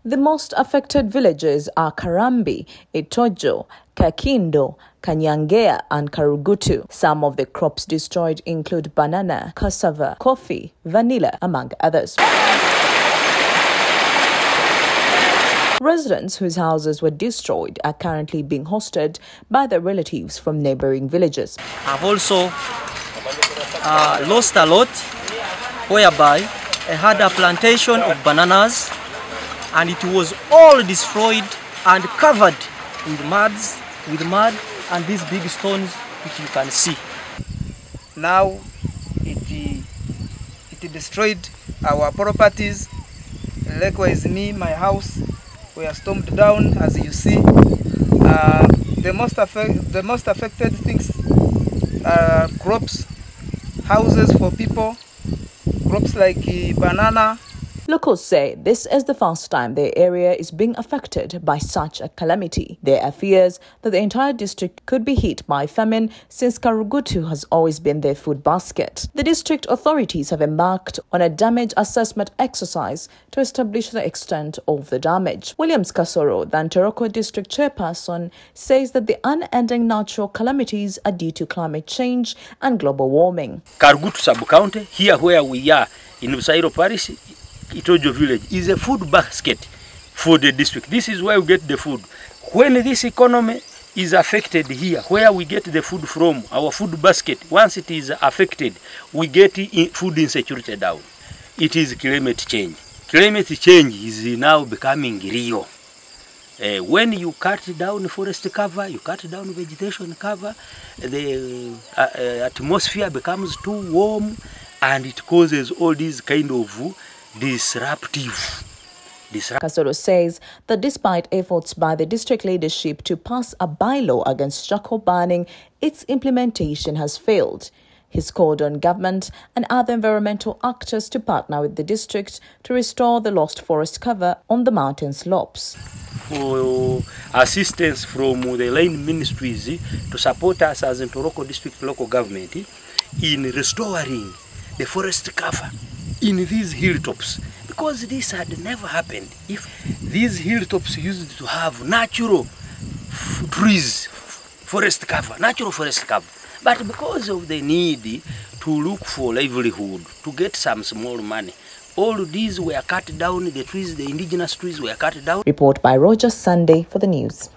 The most affected villages are Karambi, Itojo, Kakindo, Kanyangea and Karugutu. Some of the crops destroyed include banana, cassava, coffee, vanilla, among others. Residents whose houses were destroyed are currently being hosted by their relatives from neighboring villages. I've also lost a lot, whereby I had a plantation of bananas and it was all destroyed and covered with mud and these big stones which you can see. Now it destroyed our properties. Likewise me, my house were stormed down, as you see. The most affected things are crops, houses for people, crops like banana. Locals say this is the first time their area is being affected by such a calamity. There are fears that the entire district could be hit by famine since Karugutu has always been their food basket. The district authorities have embarked on a damage assessment exercise to establish the extent of the damage. Williams Kasoro, the Ntoroko district chairperson, says that the unending natural calamities are due to climate change and global warming. Karugutu sub-county, here where we are in Busairo Parish, Itojo village is a food basket for the district. This is where we get the food. When this economy is affected here, where we get the food from, our food basket, once it is affected, we get food insecurity down. It is climate change. Climate change is now becoming real. When you cut down forest cover, you cut down vegetation cover, the atmosphere becomes too warm and it causes all these kind of disruptive. Kasoro says that despite efforts by the district leadership to pass a bylaw against charcoal burning, its implementation has failed. He's called on government and other environmental actors to partner with the district to restore the lost forest cover on the mountain slopes. For assistance from the line ministries to support us as Ntoroko district local government in restoring the forest cover in these hilltops, because this had never happened if these hilltops used to have natural trees, forest cover, natural forest cover. But because of the need to look for livelihood, to get some small money, all these were cut down, the trees, the indigenous trees were cut down. Report by Roger Sunday for the news.